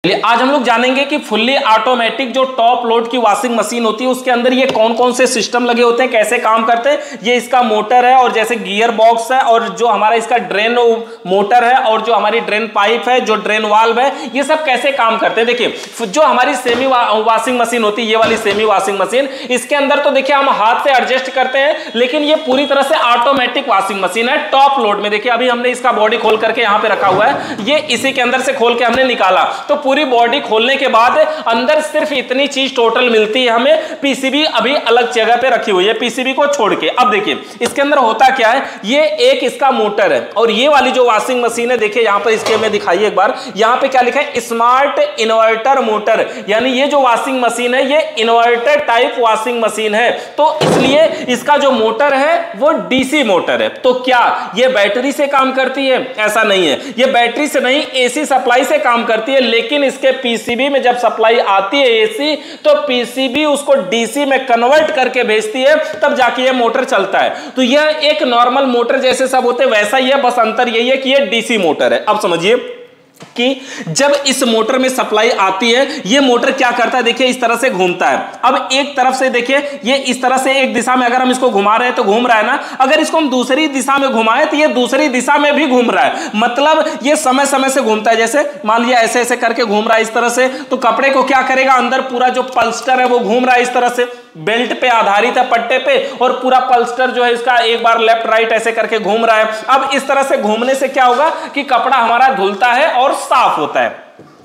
आज हम लोग जानेंगे कि फुल्ली ऑटोमेटिक जो टॉप लोड की वॉशिंग मशीन होती है उसके अंदर ये कौन कौन से सिस्टम लगे होते हैं, कैसे काम करते हैं। ये इसका मोटर है और जैसे गियर बॉक्स है और जो हमारा इसका ड्रेन मोटर है और जो हमारी ड्रेन पाइप है, जो ड्रेन वाल्व है, ये सब कैसे काम करते हैं। देखिए जो हमारी सेमी वॉशिंग मशीन होती है, ये वाली सेमी वॉशिंग मशीन, इसके अंदर तो देखिए हम हाथ से एडजस्ट करते हैं, लेकिन ये पूरी तरह से ऑटोमेटिक वॉशिंग मशीन है टॉप लोड में। देखिए अभी हमने इसका बॉडी खोल करके यहां पे रखा हुआ है, ये इसी के अंदर से खोल के हमने निकाला, तो पूरी बॉडी खोलने के बाद अंदर सिर्फ इतनी चीज टोटल मिलती है हमें। पीसीबी अभी अलग जगह पे रखी हुई है पीसीबी को छोड़ के। अब देखिए इसके अंदर होता क्या है, ये एक इसका मोटर है और ये वाली जो वॉशिंग मशीन है, देखिए यहां पर इसके में दिखाइए एक बार, यहां पे क्या लिखा है, स्मार्ट इन्वर्टर मोटर, यानी ये जो वॉशिंग मशीन है ये इन्वर्टर टाइप वॉशिंग मशीन है, तो इसलिए इसका जो मोटर है वो डीसी मोटर है। तो क्या ये बैटरी से काम करती है? ऐसा नहीं है, ये बैटरी से नहीं, एसी सप्लाई से काम करती है, लेकिन इसके पीसीबी में जब सप्लाई आती है एसी, तो पीसीबी उसको डीसी में कन्वर्ट करके भेजती है, तब जाके ये मोटर चलता है। तो यह एक नॉर्मल मोटर जैसे सब होते हैं वैसा ही है, बस अंतर यही है कि ये डीसी मोटर है। अब समझिए कि जब इस मोटर में सप्लाई आती है, ये मोटर क्या करता है, देखिए इस तरह से घूमता है। अब एक तरफ से देखिए ये इस तरह से एक दिशा में अगर हम इसको घुमा रहे हैं तो घूम रहा है ना, अगर इसको हम दूसरी दिशा में घुमाएं तो ये दूसरी दिशा में भी घूम रहा है, मतलब ये समय समय से घूमता है। जैसे मान लिया ऐसे ऐसे करके घूम रहा है इस तरह से, तो कपड़े को क्या करेगा, अंदर पूरा जो पल्स्टर है वो घूम रहा है इस तरह से, बेल्ट पे आधारित है पट्टे पे, और पूरा पल्स्टर जो है इसका एक बार लेफ्ट राइट ऐसे करके घूम रहा है। अब इस तरह से घूमने से क्या होगा कि कपड़ा हमारा धुलता है और साफ होता है।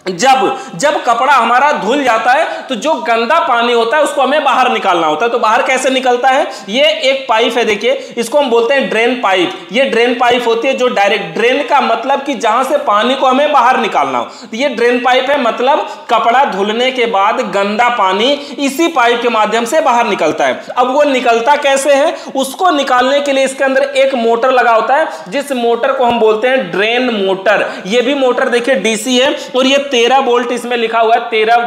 जब कपड़ा हमारा धुल जाता है तो जो गंदा पानी होता है उसको हमें बाहर निकालना होता है। तो बाहर कैसे निकलता है, ये एक पाइप है, देखिए इसको हम बोलते हैं ड्रेन पाइप। ये ड्रेन पाइप होती है जो डायरेक्ट, ड्रेन का मतलब कि जहां से पानी को हमें बाहर निकालना हो, तो ये ड्रेन पाइप है, मतलब कपड़ा धुलने के बाद गंदा पानी इसी पाइप के माध्यम से बाहर निकलता है। अब वो निकलता कैसे है, उसको निकालने के लिए इसके अंदर एक मोटर लगा होता है, जिस मोटर को हम बोलते हैं ड्रेन मोटर। ये भी मोटर देखिए डीसी है और ये 13 वोल्ट इसमें लिखा हुआ है,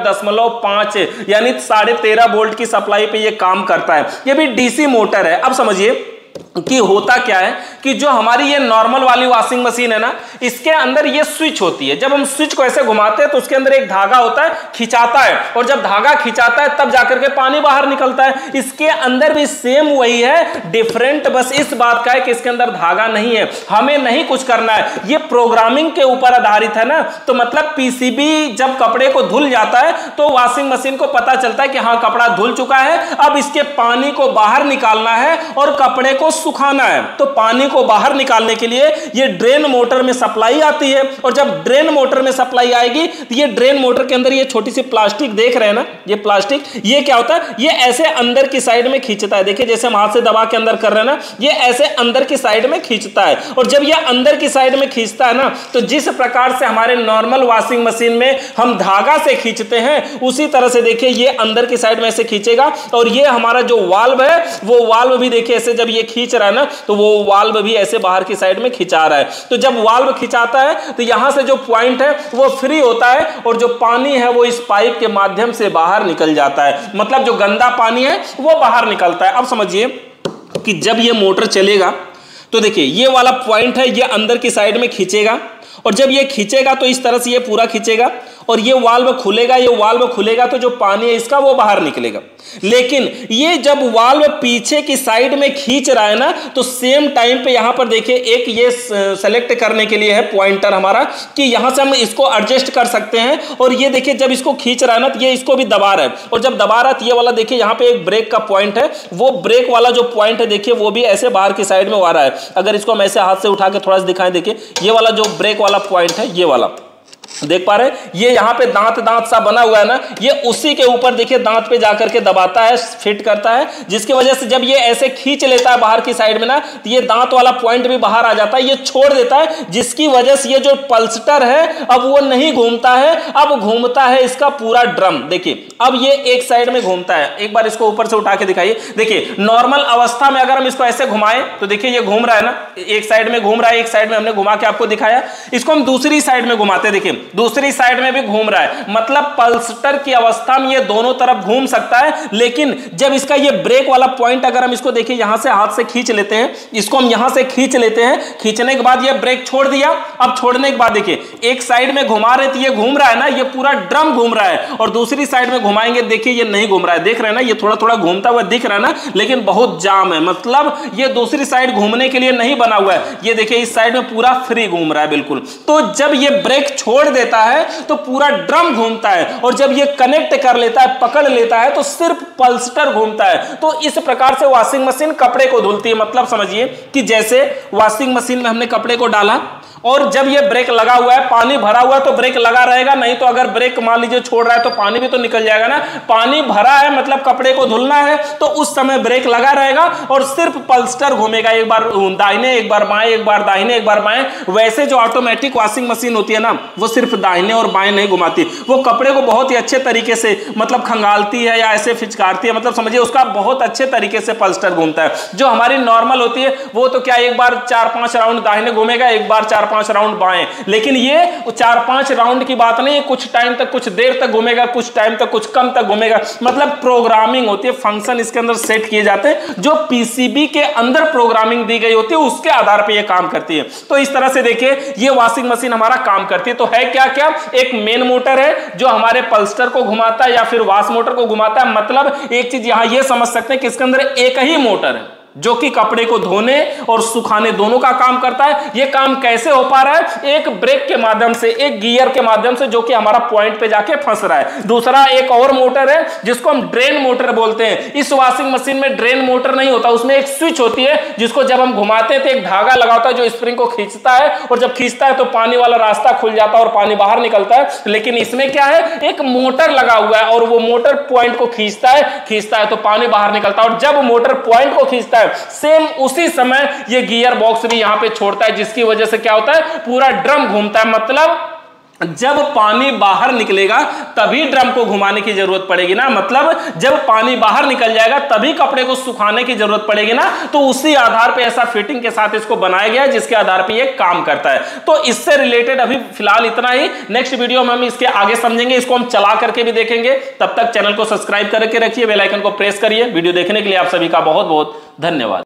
13.5, यानी 13.5 वोल्ट की सप्लाई पे ये काम करता है। ये भी डीसी मोटर है। अब समझिए कि होता क्या है कि जो हमारी ये नॉर्मल वाली वॉशिंग मशीन है ना, इसके अंदर ये स्विच होती है। जब हम स्विच को ऐसे घुमाते हैं तो उसके अंदर एक धागा होता है, खिंचाता है, और जब धागा खिंचाता है तब जाकर के पानी बाहर निकलता है। इसके अंदर भी सेम वही है, डिफरेंट बस इस बात का है कि इसके अंदर धागा नहीं है, हमें नहीं कुछ करना है, ये प्रोग्रामिंग के ऊपर आधारित है ना। तो मतलब पीसीबी जब कपड़े को धुल जाता है तो वॉशिंग मशीन को पता चलता है कि हाँ कपड़ा धुल चुका है, अब इसके पानी को बाहर निकालना है और कपड़े को सुखाना है। तो पानी को बाहर निकालने के लिए ये ड्रेन मोटर में सप्लाई आती है, और जब ड्रेन मोटर में सप्लाई आएगी तो ये ड्रेन मोटर के अंदर ये छोटी सी प्लास्टिक देख रहे हैं ना, ये प्लास्टिक, ये क्या होता है, ये ऐसे अंदर की साइड में खींचता है। देखिए जैसे हम हाथ से दबा के अंदर कर रहे हैं ना, ये ऐसे अंदर की साइड में खींचता है, और जब ये अंदर की साइड में खींचता है ना, तो जिस प्रकार से हमारे नॉर्मल वॉशिंग मशीन में हम धागा से खींचते हैं, उसी तरह से देखिए ये अंदर की साइड में ऐसे खींचेगा, और ये हमारा जो वाल्व है वो वाल्व भी देखिए ऐसे जब ये खींच रहा है ना, तो वो वाल्व भी ऐसे बाहर की साइड में खिंचा रहा है। तो जब वाल्व खिंचाता है तो यहां से जो पॉइंट है वो फ्री होता है, और जो पानी है वो इस पाइप के माध्यम से बाहर निकल जाता है, मतलब जो गंदा पानी है वो बाहर निकलता है। अब समझिए कि जब ये मोटर चलेगा तो देखिए ये वाला पॉइंट है, ये अंदर की साइड में खींचेगा, और जब ये खींचेगा तो इस तरह से ये पूरा खींचेगा, और ये वाल्व खुलेगा, ये वाल्व खुलेगा तो जो पानी है इसका वो बाहर निकलेगा। लेकिन ये जब वाल्व पीछे की साइड में खींच रहा है ना, तो सेम टाइम पे यहां पर देखिए एक ये सेलेक्ट करने के लिए है पॉइंटर हमारा, कि यहां से हम इसको एडजस्ट कर सकते हैं। और ये देखिए जब इसको खींच रहा है ना, तो ये इसको भी दबा रहा है, और जब दबा रहा है तो ये वाला देखिए यहां पे एक ब्रेक का पॉइंट है, वो ब्रेक वाला जो पॉइंट है देखिए वो भी ऐसे बाहर की साइड में आ रहा है। अगर इसको हम ऐसे हाथ से उठा के थोड़ा सा दिखाएं, देखिए ये वाला जो ब्रेक वाला पॉइंट है, ये वाला देख पा रहे हैं, ये यहां पे दांत दांत सा बना हुआ है ना, ये उसी के ऊपर देखिए दांत पे जाकर के दबाता है, फिट करता है, जिसकी वजह से जब ये ऐसे खींच लेता है बाहर की साइड में ना, तो ये दांत वाला पॉइंट भी बाहर आ जाता है, ये छोड़ देता है, जिसकी वजह से ये जो पल्स्टर है अब वो नहीं घूमता है, अब घूमता है इसका पूरा ड्रम। देखिए अब ये एक साइड में घूमता है, एक बार इसको ऊपर से उठा के दिखाइए। देखिए नॉर्मल अवस्था में अगर हम इसको ऐसे घुमाएं तो देखिए ये घूम रहा है ना, एक साइड में घूम रहा है, एक साइड में हमने घुमा के आपको दिखाया। इसको हम दूसरी साइड में घुमाते हैं, देखिए दूसरी साइड में भी घूम रहा है, मतलब पल्सटर की अवस्था में ये दोनों तरफ घूम सकता है। लेकिन जब इसका ये ब्रेक वाला पॉइंट अगर हम इसको देखिए, यहां से हाथ से खींच लेते हैं, इसको हम यहां से खींच लेते हैं, खींचने के बाद ये ब्रेक छोड़ दिया। अब छोड़ने के बाद देखिए एक साइड में घुमा रहे थे, ये घूम रहा है ना, ये पूरा ड्रम घूम रहा है, और दूसरी साइड में घुमाएंगे देखिए ये नहीं घूम रहा है, देख रहे हैं ना, ये थोड़ा थोड़ा घूमता हुआ दिख रहा है ना, लेकिन बहुत जाम है, मतलब ये दूसरी साइड घूमने के लिए नहीं बना हुआ है। ये देखिए इस साइड में पूरा फ्री घूम रहा है बिल्कुल। तो जब ये ब्रेक छोड़ देता है तो पूरा ड्रम घूमता है, और जब ये कनेक्ट कर लेता है, पकड़ लेता है, तो सिर्फ पल्सटर घूमता है। तो इस प्रकार से वॉशिंग मशीन कपड़े को धुलती है। मतलब समझिए कि जैसे वॉशिंग मशीन में हमने कपड़े को डाला, और जब ये ब्रेक लगा हुआ है, पानी भरा हुआ है, तो ब्रेक लगा रहेगा, नहीं तो अगर ब्रेक मान लीजिए छोड़ रहा है तो पानी भी तो निकल जाएगा ना। पानी भरा है मतलब कपड़े को धुलना है, तो उस समय ब्रेक लगा रहेगा और सिर्फ पल्सटर घूमेगा, एक बार दाहिने एक बार बाएं, एक बार दाहिने एक बार बाएं। वैसे जो ऑटोमेटिक वॉशिंग मशीन होती है ना, वो सिर्फ दाहिने और बाएं नहीं घुमाती, वो कपड़े को बहुत ही अच्छे तरीके से मतलब खंगालती है या ऐसे फिचकारती है, मतलब समझिए उसका बहुत अच्छे तरीके से पल्सटर घूमता है। जो हमारी नॉर्मल होती है वो तो क्या एक बार 4-5 राउंड दाहिने घूमेगा, एक बार 4-5 राउंड बाएं, लेकिन ये 4-5 राउंड की बात नहीं है, कुछ टाइम तक, कुछ देर तक घूमेगा, कुछ टाइम तक, कुछ कम तक घूमेगा। मतलब प्रोग्रामिंग होती है, फंक्शन इसके अंदर सेट किए जाते हैं, जो पीसीबी के अंदर प्रोग्रामिंग दी गई होती है, उसके आधार पर यह काम करती है। तो इस तरह से देखिए ये वॉशिंग मशीन हमारा काम करती है। तो है क्या क्या, एक मेन मोटर है जो हमारे पल्सटर को घुमाता है या फिर वॉश मोटर को घुमाता है। मतलब एक चीज यहां यह समझ सकते हैं कि इसके अंदर एक ही मोटर है जो कि कपड़े को धोने और सुखाने दोनों का काम करता है। यह काम कैसे हो पा रहा है, एक ब्रेक के माध्यम से, एक गियर के माध्यम से, जो कि हमारा पॉइंट पे जाके फंस रहा है। दूसरा एक और मोटर है जिसको हम ड्रेन मोटर बोलते हैं। इस वॉशिंग मशीन में ड्रेन मोटर नहीं होता, उसमें एक स्विच होती है जिसको जब हम घुमाते हैं तो एक धागा लगा होता है जो स्प्रिंग को खींचता है, और जब खींचता है तो पानी वाला रास्ता खुल जाता है और पानी बाहर निकलता है। लेकिन इसमें क्या है, एक मोटर लगा हुआ है और वो मोटर पॉइंट को खींचता है तो पानी बाहर निकलता है, और जब मोटर पॉइंट को खींचता है सेम उसी समय ये गियर बॉक्स भी यहां पे छोड़ता है, जिसकी वजह से क्या होता है, पूरा ड्रम घूमता है। मतलब जब पानी बाहर निकलेगा तभी ड्रम को घुमाने की जरूरत पड़ेगी ना, मतलब जब पानी बाहर निकल जाएगा तभी कपड़े को सुखाने की जरूरत पड़ेगी ना। तो उसी आधार पे ऐसा फिटिंग के साथ इसको बनाया गया है जिसके आधार पे ये काम करता है। तो इससे रिलेटेड अभी फिलहाल इतना ही, नेक्स्ट वीडियो में हम इसके आगे समझेंगे, इसको हम चला करके भी देखेंगे। तब तक चैनल को सब्सक्राइब करके रखिए, बेल आइकन को प्रेस करिए। वीडियो देखने के लिए आप सभी का बहुत बहुत धन्यवाद।